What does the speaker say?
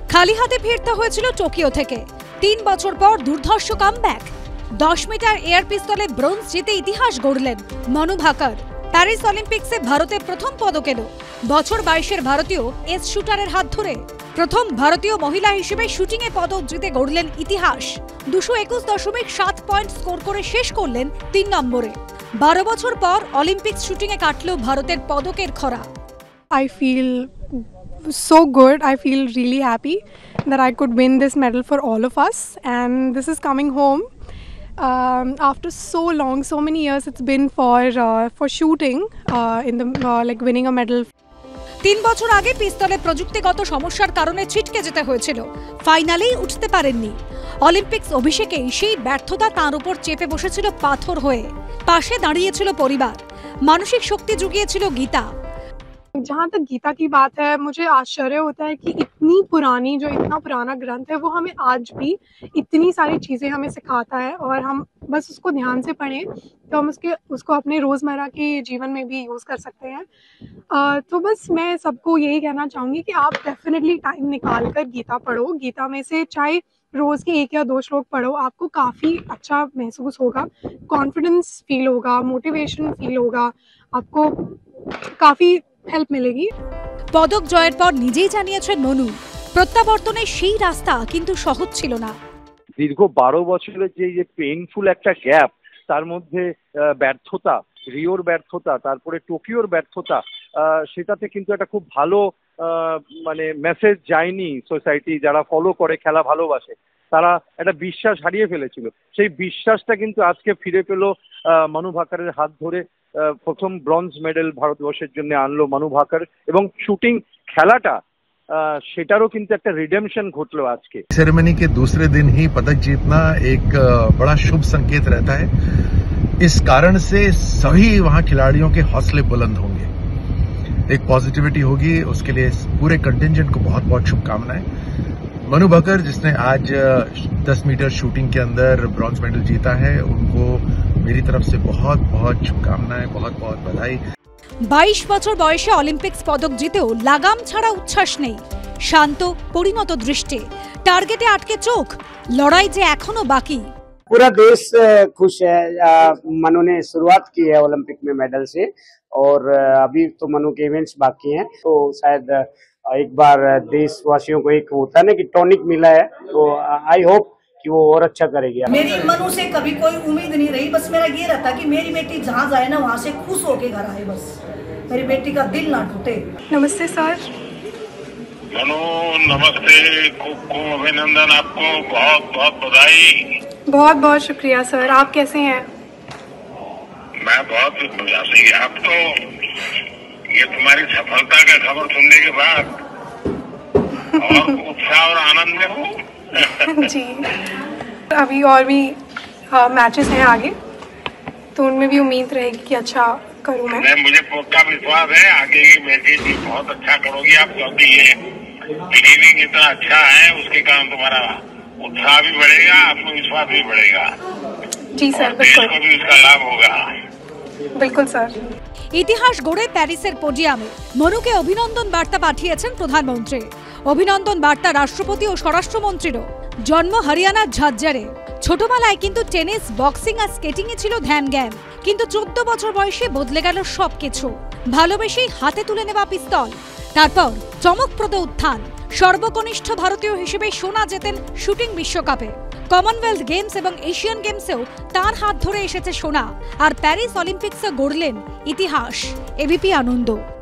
খালি হাতে ফিরতে হয়েছিল টোকিও থেকে। 3 বছর পর দুর্ধর্ষ কামব্যাক। 10 মিটার এয়ার পিস্তলে ব্রোঞ্জ জিতে ইতিহাস গড়লেন মনু ভাকর। প্যারিস অলিম্পিক্সে ভারতের প্রথম পদক এলো বছর 22-এর ভারতীয় এস শুটারের হাত ধরে। প্রথম ভারতীয় মহিলা হিসেবে শুটিংয়ে পদক জিতে গড়লেন ইতিহাস। 221.7 পয়েন্ট স্কোর করে শেষ করলেন 3 নম্বরে। 12 বছর পর অলিম্পিক্স শুটিংয়ে কাটল ভারতের পদকের খরা। I feel so good. I feel really happy that I could win this medal for all of us, and this is coming home after so long, so many years it's been for shooting in the like winning a medal. 3 বছর আগে পিস্তলে প্রযুক্তিগত সমস্যার কারণে ছিটকে যেতে হয়েছিল, ফাইনালেই উঠতে পারেননি। অলিম্পিক্স অভিষেকেই সেই ব্যর্থতা তাঁর উপর চেপে বসেছিল পাথর হয়ে। পাশে দাঁড়িয়েছিল পরিবার, মানসিক শক্তি জুগিয়েছিল গীতা। जहाँ तक गीता की बात है, मुझे आश्चर्य होता है कि इतनी पुरानी जो इतना पुराना ग्रंथ है वो हमें आज भी इतनी सारी चीज़ें हमें सिखाता है, और हम बस उसको ध्यान से पढ़ें तो हम उसको अपने रोज़मर्रा के जीवन में भी यूज़ कर सकते हैं। तो बस मैं सबको यही कहना चाहूँगी कि आप डेफिनेटली टाइम निकाल कर गीता पढ़ो। गीता में से चाहे रोज़ के 1 या 2 श्लोक पढ़ो, आपको काफ़ी अच्छा महसूस होगा, कॉन्फिडेंस फील होगा, मोटिवेशन फील होगा, आपको काफ़ी হেল্প মিলেগি। পদক জয়ের পর নিজেই জানিয়েছেন মনু, প্রত্যাবর্তনের সেই রাস্তা কিন্তু সহজ ছিল না। দীর্ঘ 12 বছরের যে পেইনফুল একটা গ্যাপ, তার মধ্যে ব্যর্থতা, রিওর ব্যর্থতা, তারপরে টোকিওর ব্যর্থতা, সেটাতে কিন্তু একটা খুব ভালো মানে মেসেজ যায়নি। সোসাইটি যারা ফলো করে, খেলা ভালোবাসে, তারা একটা বিশ্বাস হারিয়ে ফেলেছিল। সেই বিশ্বাসটা কিন্তু আজকে ফিরে পেল মনু ভাকরের হাত ধরে। প্রথম ব্রোঞ্জ মেডেল ভারতবর্ষের জন্য আনলো মনু ভাকর, এবং শুটিং খেলাটা সেটারও কিন্তু একটা রিডেমশন ঘটলো আজকে। सेरेमनी के दूसरे दिन ही पदक जीतना एक बड़ा शुभ संकेत रहता है। इस कारण से सभी वहां खिलाड़ियों के हौसले बुलंद होंगे, एक पॉजिटिविटी होगी। उसके लिए पूरे कंटिंजेंट को बहुत बहुत शुभकामनाएं। मनु भाकर जिसने आज 10 मीटर शूटिंग के अंदर ब्रॉन्ज मेडल जीता है, उनको मेरी तरफ से बहुत बहुत शुभकामनाएं, बहुत बहुत बधाई। 22 বছর বয়সে অলিম্পিক্স পদক জিতেও লাগাম ছাড়া উচ্ছ্বাস নেই, শান্ত পরিণত দৃষ্টি, টার্গেটে আটকে চোখ, লড়াই যে এখনো বাকি। पूरा देश खुश है। मनु ने शुरुआत की है ओलंपिक में मेडल से, और अभी तो मनु के इवेंट्स बाकी हैं, तो शायद एक बार देशवासियों को एक होता है ना कि टॉनिक मिला है, तो आई होप कि वो और अच्छा करेगी। मेरी मनु से कभी कोई उम्मीद नहीं रही, बस मेरा ये रहता कि मेरी बेटी जहाँ जाए ना वहाँ से खुश होके घर आए, बस मेरी बेटी का दिल ना टूटे। नमस्ते सर। मनु नमस्ते, खूब खूब अभिनंदन, आपको बहुत बहुत बधाई। बहुत बहुत शुक्रिया सर, आप कैसे हैं? मैं बहुत बढ़िया से। आप तो ये तुम्हारी सफलता का खबर सुनने के बाद और उत्साह और आनंद में हूँ। जी, अभी और भी मैचेस हैं आगे, तो उनमें भी उम्मीद रहेगी कि अच्छा करूँ मैं। मुझे पक्का विश्वास है आगे की बेटी भी बहुत अच्छा करोगी आप, क्योंकि ये बिगिनिंग इतना अच्छा है, उसके कारण तुम्हारा उत्साह भी बढ़ेगा, आत्मविश्वास भी बढ़ेगा। जी सर, बिल्कुल। देश को भी उसका लाभ होगा। बिल्कुल सर। ইতিহাস গড়ে প্যারিসের পোডিয়ামে মনুকে অভিনন্দন বার্তা পাঠিয়েছেন প্রধানমন্ত্রী। অভিনন্দন বার্তা রাষ্ট্রপতি ও স্বরাষ্ট্রমন্ত্রীরও। জন্ম হরিয়ানার ঝাজ্জারে, ছোটবেলায় কিন্তু টেনিস, বক্সিং আর স্কেটিং এ ছিল ধ্যান জ্ঞান, কিন্তু 14 বছর বয়সে বদলে গেল সবকিছু। ভালোবেসেই হাতে তুলে নেওয়া পিস্তল, তারপর চমকপ্রদ উত্থান। সর্বকনিষ্ঠ ভারতীয় হিসেবে সোনা জেতেন শুটিং বিশ্বকাপে। কমনওয়েলথ গেমস এবং এশিয়ান গেমসেও তার হাত ধরে এসেছে সোনা, আর প্যারিস অলিম্পিক্সে গড়লেন ইতিহাস। এবিপি আনন্দ।